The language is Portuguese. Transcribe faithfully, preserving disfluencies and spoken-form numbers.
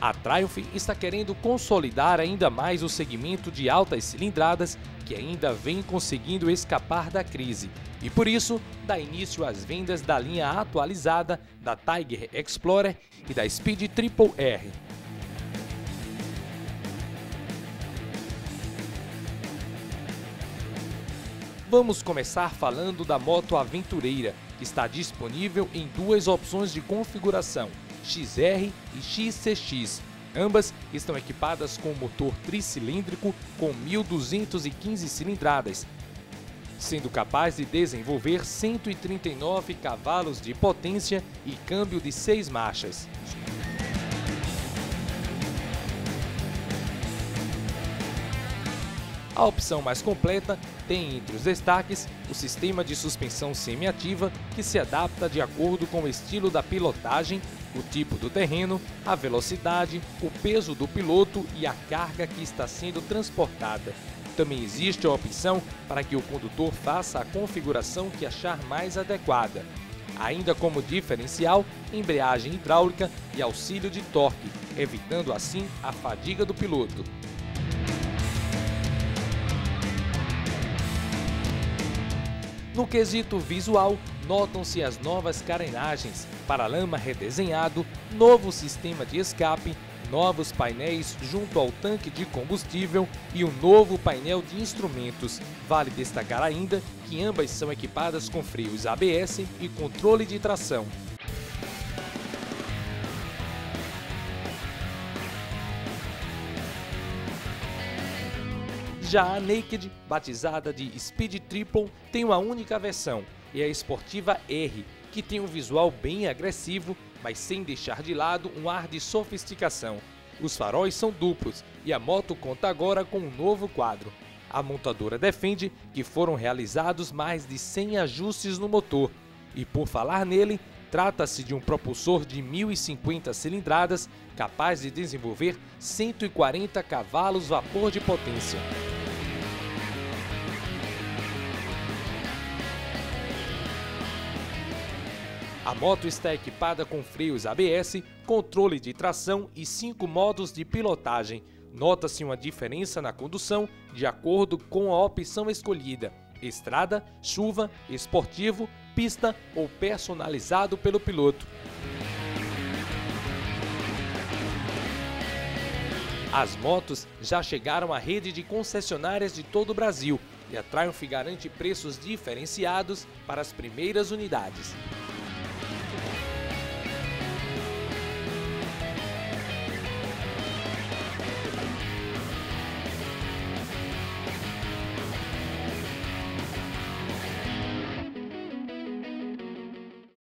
A Triumph está querendo consolidar ainda mais o segmento de altas cilindradas que ainda vem conseguindo escapar da crise e, por isso, dá início às vendas da linha atualizada da Tiger Explorer e da Speed Triple R. Vamos começar falando da moto aventureira, que está disponível em duas opções de configuração, X R e X C X. Ambas estão equipadas com motor tricilíndrico com mil duzentas e quinze cilindradas, sendo capaz de desenvolver cento e trinta e nove cavalos de potência e câmbio de seis marchas. A opção mais completa tem entre os destaques o sistema de suspensão semiativa, que se adapta de acordo com o estilo da pilotagem, o tipo do terreno, a velocidade, o peso do piloto e a carga que está sendo transportada. Também existe a opção para que o condutor faça a configuração que achar mais adequada. Ainda como diferencial, embreagem hidráulica e auxílio de torque, evitando assim a fadiga do piloto. No quesito visual, notam-se as novas carenagens, paralama redesenhado, novo sistema de escape, novos painéis junto ao tanque de combustível e um novo painel de instrumentos. Vale destacar ainda que ambas são equipadas com freios A B S e controle de tração. Já a Naked, batizada de Speed Triple, tem uma única versão, e a Esportiva R, que tem um visual bem agressivo, mas sem deixar de lado um ar de sofisticação. Os faróis são duplos e a moto conta agora com um novo quadro. A montadora defende que foram realizados mais de cem ajustes no motor, e por falar nele, trata-se de um propulsor de mil e cinquenta cilindradas capaz de desenvolver cento e quarenta cavalos vapor de potência. A moto está equipada com freios A B S, controle de tração e cinco modos de pilotagem. Nota-se uma diferença na condução de acordo com a opção escolhida: estrada, chuva, esportivo, pista ou personalizado pelo piloto. As motos já chegaram à rede de concessionárias de todo o Brasil e a Triumph garante preços diferenciados para as primeiras unidades.